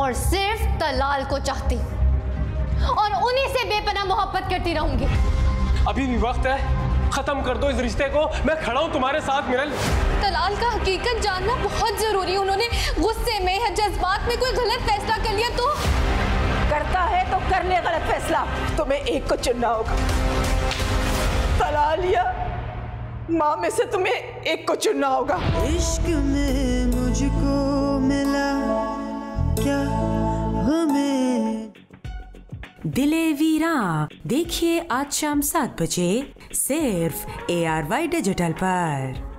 और सिर्फ तलाल को चाहती और उन्हीं से बेपनाह मोहब्बत करती रहूंगी। अभी भी वक्त है, खत्म कर दो इस रिश्ते को। मैं खड़ा हूं तुम्हारे साथ मिरल। तलाल का हकीकत जानना बहुत जरूरी है। उन्होंने गुस्से में या जज्बात में कोई गलत फैसला कर लिया तो? करता है तो कर ले गलत फैसला। तुम्हें एक को चुनना होगा, तलाल या माँ में से तुम्हें एक को चुनना होगा। इश्क में मुझको मिला क्या हमें। दिले वीरा देखिए आज शाम 7 बजे सिर्फ ARY डिजिटल पर।